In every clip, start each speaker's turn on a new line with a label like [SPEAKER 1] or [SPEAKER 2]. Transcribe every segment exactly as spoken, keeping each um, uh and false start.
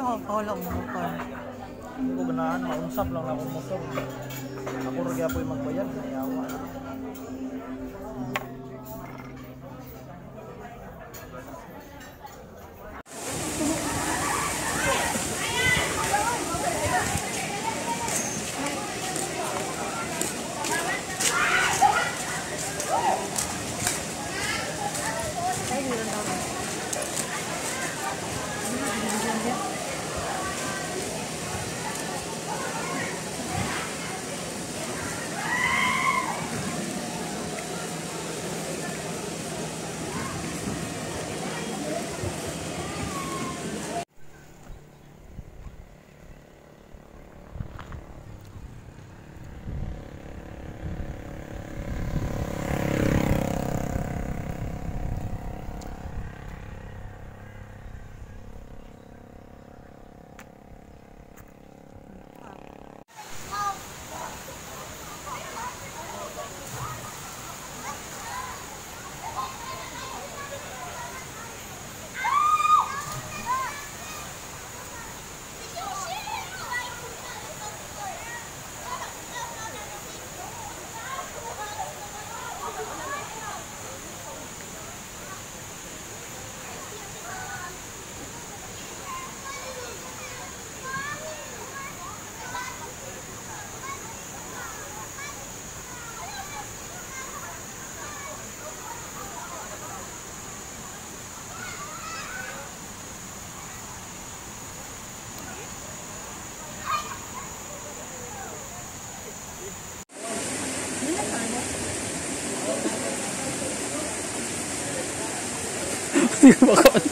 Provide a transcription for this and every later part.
[SPEAKER 1] Oo, paulo mo motor.
[SPEAKER 2] Hindi ko ganahan, maunsap lang na akong motor. Ako rin po yung magbayad, nayawa na.
[SPEAKER 3] Hindi ko makon.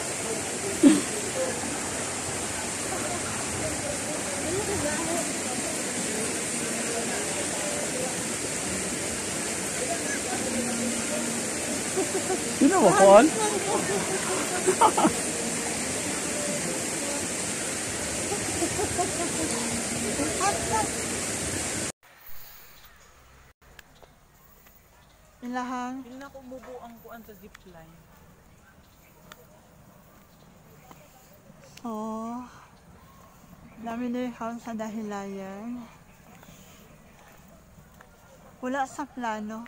[SPEAKER 3] Hindi na makon.
[SPEAKER 1] Ilahang.
[SPEAKER 2] Hindi na ako bubuang kuan sa zipline.
[SPEAKER 1] So, dami na yung sa dahilayan. Wala sa plano.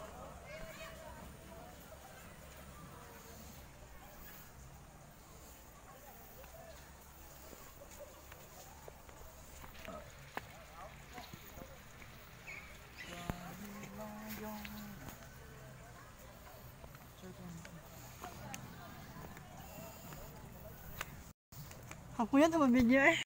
[SPEAKER 1] Ako yan sa video eh.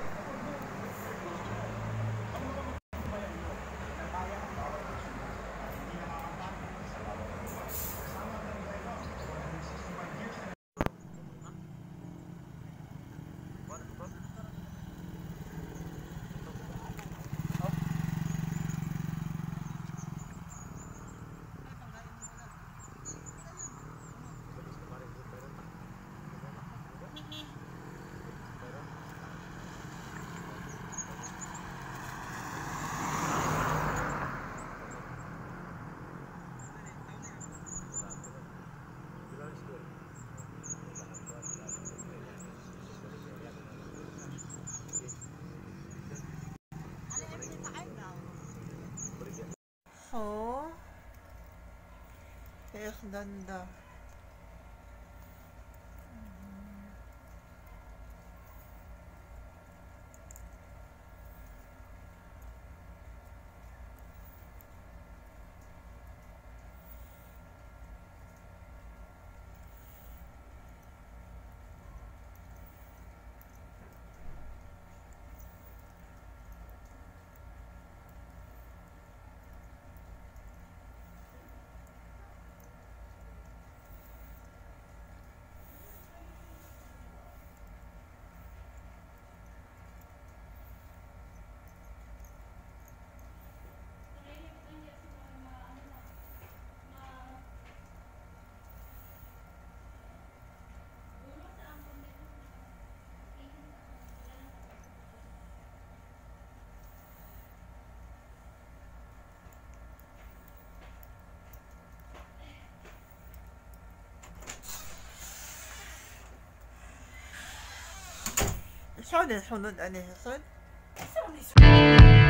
[SPEAKER 1] So, es ganda. Saan yung sunod? Ano yung sunod?